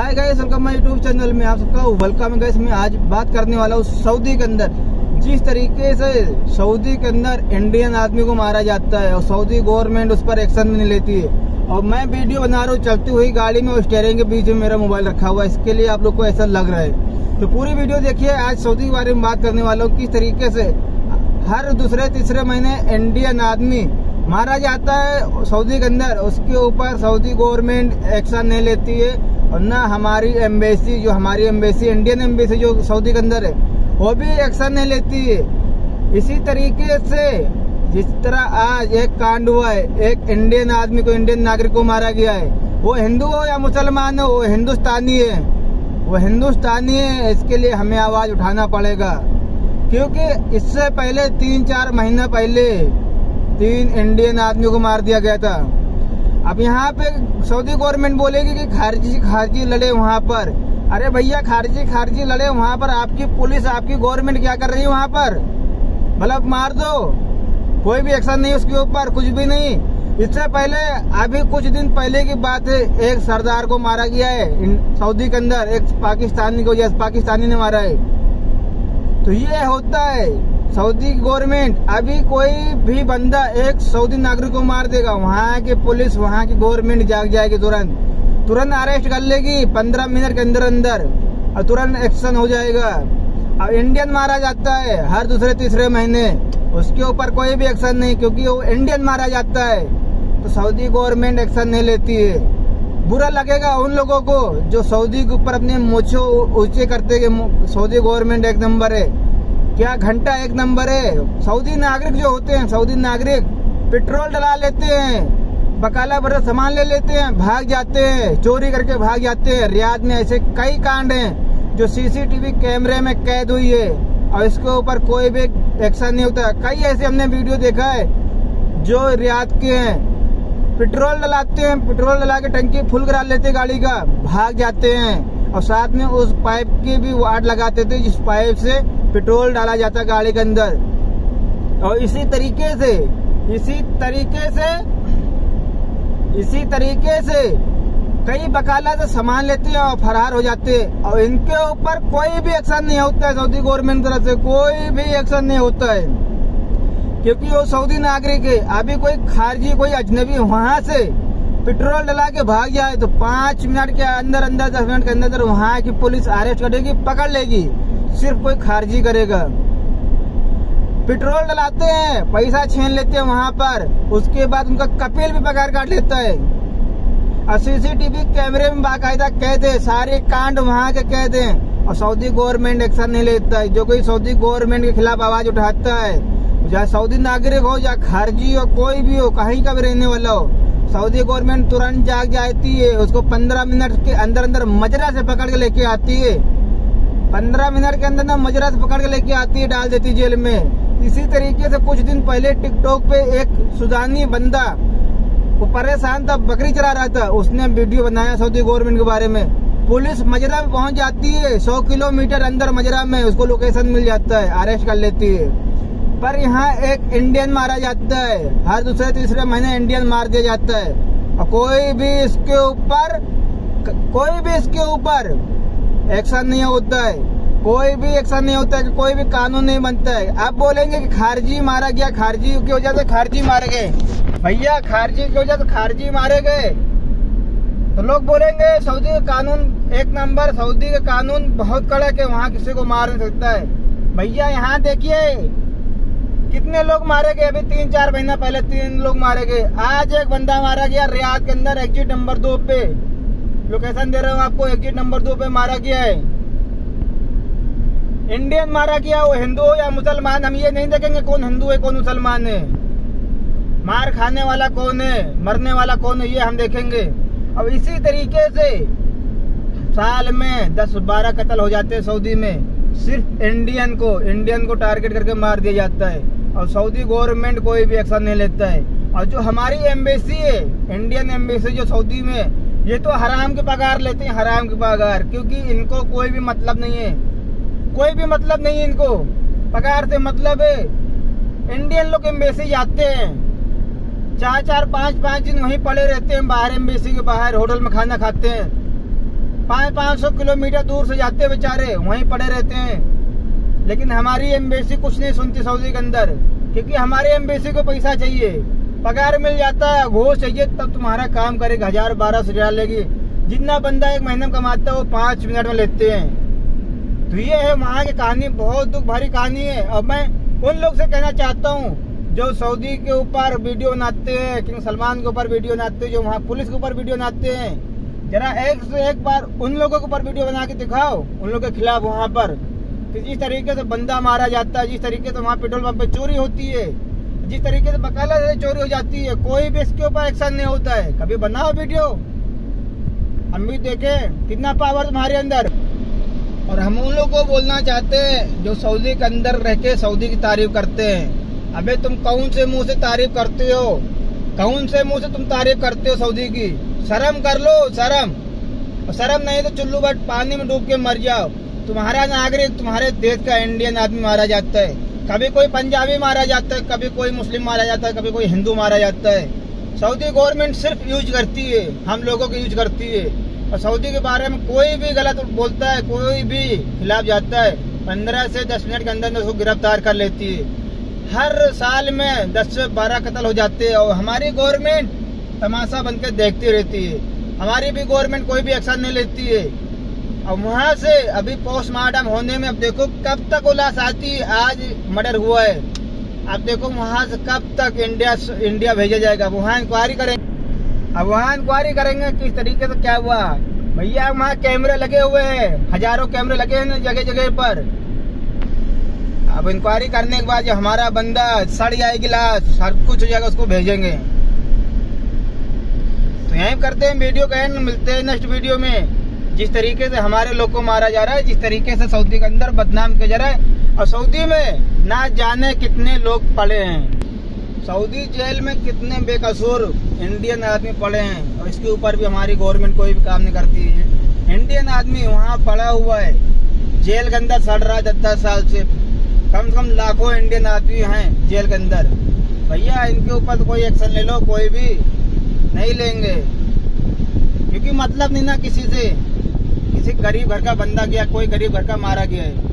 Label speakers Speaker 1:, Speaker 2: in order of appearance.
Speaker 1: Hi guys, welcome my YouTube channel में आप सबका वेलकम है गाइस। मैं आज बात करने वाला हूँ सऊदी के अंदर जिस तरीके से सऊदी के अंदर इंडियन आदमी को मारा जाता है और सऊदी गवर्नमेंट उस पर एक्शन नहीं लेती है। और मैं वीडियो बना रहा हूँ चलती हुई गाड़ी में और स्टीयरिंग के बीच में मेरा मोबाइल रखा हुआ है, इसके लिए आप लोग को ऐसा लग रहा है। तो पूरी वीडियो देखिए। आज सऊदी के बारे में बात करने वाला हूँ किस तरीके से हर दूसरे तीसरे महीने इंडियन आदमी मारा जाता है सऊदी के अंदर। उसके ऊपर सऊदी गवर्नमेंट एक्शन नहीं लेती है और ना हमारी एम्बेसी, जो हमारी एम्बेसी इंडियन एम्बेसी जो सऊदी के अंदर है, वो भी एक्शन नहीं लेती है। इसी तरीके से जिस तरह आज एक कांड हुआ है, एक इंडियन आदमी को, इंडियन नागरिक को मारा गया है, वो हिंदू हो या मुसलमान हो, वो हिंदुस्तानी है, वो हिंदुस्तानी है। इसके लिए हमें आवाज उठाना पड़ेगा, क्योंकि इससे पहले 3-4 महीना पहले 3 इंडियन आदमियों को मार दिया गया था। अब यहाँ पे सऊदी गवर्नमेंट बोलेगी कि खारजी लड़े वहाँ पर। अरे भैया, खारजी लड़े वहाँ पर, आपकी पुलिस, आपकी गवर्नमेंट क्या कर रही है वहाँ पर? मतलब मार दो, कोई भी एक्शन नहीं उसके ऊपर, कुछ भी नहीं। इससे पहले अभी कुछ दिन पहले की बात है, एक सरदार को मारा गया है सऊदी के अंदर, एक पाकिस्तानी को, पाकिस्तानी ने मारा है। तो ये होता है सऊदी गवर्नमेंट। अभी कोई भी बंदा एक सऊदी नागरिक को मार देगा, वहाँ की पुलिस, वहाँ की गवर्नमेंट जाग जाएगी, तुरंत अरेस्ट कर लेगी 15 मिनट के अंदर अंदर और तुरंत एक्शन हो जाएगा। अब इंडियन मारा जाता है हर दूसरे तीसरे महीने, उसके ऊपर कोई भी एक्शन नहीं, क्योंकि वो इंडियन मारा जाता है। तो सऊदी गवर्नमेंट एक्शन नहीं लेती है। बुरा लगेगा उन लोगों को जो सऊदी के ऊपर अपने मोछो ऊंचे करते कि सऊदी गवर्नमेंट एक नंबर है, क्या घंटा एक नंबर है। सऊदी नागरिक जो होते हैं, सऊदी नागरिक पेट्रोल डला लेते हैं, बकाला भर सामान ले लेते हैं, भाग जाते हैं, चोरी करके भाग जाते हैं। रियाद में ऐसे कई कांड हैं जो सीसीटीवी कैमरे में कैद हुई है और इसके ऊपर कोई भी एक्शन नहीं होता। कई ऐसे हमने वीडियो देखा है जो रियाद के हैं, पेट्रोल डलाते हैं, पेट्रोल डला के टंकी फुल करा लेते गाड़ी का, भाग जाते हैं और साथ में उस पाइप की भी वाट लगाते थे जिस पाइप से पेट्रोल डाला जाता गाड़ी के अंदर। और इसी तरीके से कई बकाला से सामान लेते हैं और फरार हो जाते हैं और इनके ऊपर कोई भी एक्शन नहीं होता है। सऊदी गवर्नमेंट की तरफ से कोई भी एक्शन नहीं होता है, क्योंकि वो सऊदी नागरिक है। अभी कोई खारजी, कोई अजनबी वहां से पेट्रोल डला के भाग जाए तो 5 मिनट के अंदर 10 मिनट के अंदर वहां की पुलिस अरेस्ट करेगी, पकड़ लेगी। सिर्फ कोई खारजी करेगा। पेट्रोल डलाते हैं, पैसा छीन लेते हैं वहां पर, उसके बाद उनका कपिल भी पगार काट लेता है। और सीसीटीवी कैमरे में बाकायदा कैद है, सारे कांड वहां के कैद हैं और सऊदी गवर्नमेंट एक्शन नहीं लेता है। जो कोई सऊदी गवर्नमेंट के खिलाफ आवाज उठाता है, चाहे सऊदी नागरिक हो या खारजी हो, कोई भी हो, कहीं का भी रहने वाला हो, सऊदी गवर्नमेंट तुरंत जाग जाती है। उसको 15 मिनट के अंदर अंदर मजरा से पकड़ के लेके आती है। 15 मिनट के अंदर ना मजरा से पकड़ के लेके आती है, डाल देती जेल में। इसी तरीके से कुछ दिन पहले टिकटॉक पे एक सुदानी बंदा, वो परेशान था, बकरी चरा रहा था, उसने वीडियो बनाया सऊदी गवर्नमेंट के बारे में। पुलिस मजरा में पहुंच जाती है, 100 किलोमीटर अंदर मजरा में, उसको लोकेशन मिल जाता है, अरेस्ट कर लेती है। पर यहाँ एक इंडियन मारा जाता है, हर दूसरे तीसरे महीने इंडियन मार दिया जाता है और कोई भी इसके ऊपर एक्शन नहीं होता है, कोई भी एक्शन नहीं होता है, कि कोई भी कानून नहीं बनता है। आप बोलेंगे कि खारजी मारा गया, खारजी की वजह से खारजी मारे गए। भैया, खारजी की वजह से खारजी मारे गए तो लोग बोलेंगे सऊदी का कानून एक नंबर, सऊदी का कानून बहुत कड़क है, वहाँ किसी को मार नहीं सकता है। भैया, यहाँ देखिए कितने लोग मारे गए। अभी 3-4 महीना पहले 3 लोग मारे गए। आज एक बंदा मारा गया रियाद के अंदर, एग्जिट नंबर 2 पे, लोकेशन दे रहा हूँ आपको, एग्जिट नंबर 2 पे मारा गया है। इंडियन मारा गया, वो हिंदू हो या मुसलमान, हम ये नहीं देखेंगे कौन हिंदू है कौन मुसलमान है, मार खाने वाला कौन है, मरने वाला कौन है, ये हम देखेंगे। अब इसी तरीके से साल में 10-12 कत्ल हो जाते हैं सऊदी में, सिर्फ इंडियन को टारगेट करके मार दिया जाता है और सऊदी गवर्नमेंट कोई भी एक्शन नहीं लेता है। और जो हमारी एम्बेसी है, इंडियन एम्बेसी जो सऊदी में, ये तो हराम के पगार लेते हैं, हराम के पगार, क्योंकि इनको कोई भी मतलब नहीं है, कोई भी मतलब नहीं है इनको, पगार से मतलब है। इंडियन लोग एम्बेसी जाते हैं, 4-4, 5-5 दिन वहीं पड़े रहते हैं बाहर, एम्बेसी के बाहर होटल में खाना खाते हैं। 500 किलोमीटर दूर से जाते बेचारे, वहीं पड़े रहते हैं। लेकिन हमारी एम्बेसी कुछ नहीं सुनती सऊदी के अंदर, क्योंकि हमारी एम्बेसी को पैसा चाहिए, पगार मिल जाता है, घूस चाहिए तब तुम्हारा काम करेगा। 1000-1200 लेगी। जितना बंदा एक महीने में कमाता है वो 5 मिनट में लेते हैं। तो ये है वहाँ की कहानी, बहुत दुख भरी कहानी है। और मैं उन लोग से कहना चाहता हूँ जो सऊदी के ऊपर वीडियो बनाते हैं, किंग सलमान के ऊपर वीडियो बनाते हैं, जो वहाँ पुलिस के ऊपर वीडियो बनाते हैं, जरा एक से एक बार उन लोगों के ऊपर वीडियो बना के दिखाओ, उन लोगों के खिलाफ वहाँ पर कि जिस तरीके से बंदा मारा जाता है, जिस तरीके से वहाँ पेट्रोल पंप पे चोरी होती है, जिस तरीके से बकाला से चोरी हो जाती है, कोई भी इसके ऊपर एक्शन नहीं होता है। कभी बनाओ वीडियो, हम भी देखें कितना पावर तुम्हारे अंदर। और हम उन लोगों को बोलना चाहते हैं जो सऊदी के अंदर रह के सऊदी की तारीफ करते हैं। अबे तुम कौन से मुंह से तारीफ करते हो, कौन से मुंह से तुम तारीफ करते हो सऊदी की? शर्म कर लो, शर्म। और शर्म नहीं तो चुल्लू बट पानी में डूब के मर जाओ। तुम्हारा नागरिक, तुम्हारे देश का इंडियन आदमी मारा जाता है, कभी कोई पंजाबी मारा जाता है, कभी कोई मुस्लिम मारा जाता है, कभी कोई हिंदू मारा जाता है। सऊदी गवर्नमेंट सिर्फ यूज करती है, हम लोगों को यूज करती है। और सऊदी के बारे में कोई भी गलत बोलता है, कोई भी खिलाफ जाता है, 15 से 10 मिनट के अंदर उसको गिरफ्तार कर लेती है। हर साल में 10 से 12 कत्ल हो जाते हैं और हमारी गवर्नमेंट तमाशा बनकर देखती रहती है। हमारी भी गवर्नमेंट कोई भी एक्शन नहीं लेती है। और वहाँ से अभी पोस्टमार्टम होने में अब देखो कब तक वो लाश आती है। आज मर्डर हुआ है, अब देखो वहाँ से कब तक इंडिया भेजा जाएगा। वहाँ इंक्वायरी करेंगे, अब वहाँ इंक्वायरी करेंगे किस तरीके से क्या हुआ। भैया वहाँ कैमरे लगे हुए हैं, हजारों कैमरे लगे हैं जगह जगह पर। अब इंक्वायरी करने के बाद जो हमारा बंदा सड़ जाएगी लाश, सब कुछ हो जाएगा, उसको भेजेंगे। तो यहीं करते हैं वीडियो का एंड, मिलते हैं नेक्स्ट वीडियो में। जिस तरीके से हमारे लोग को मारा जा रहा है, जिस तरीके से सऊदी के अंदर बदनाम किया जा रहा है, और सऊदी में ना जाने कितने लोग पड़े हैं, सऊदी जेल में कितने बेकसूर इंडियन आदमी पड़े हैं, और इसके ऊपर भी हमारी गवर्नमेंट कोई भी काम नहीं करती है। इंडियन आदमी वहाँ पड़ा हुआ है, जेल के अंदर सड़ रहा है 10-10 साल से। कम से कम लाखों इंडियन आदमी हैं जेल के अंदर। भैया इनके ऊपर तो कोई एक्शन ले लो, कोई भी नहीं लेंगे, क्योंकि मतलब नहीं ना किसी से। किसी गरीब घर का बंदा गया, कोई गरीब घर का मारा गया है।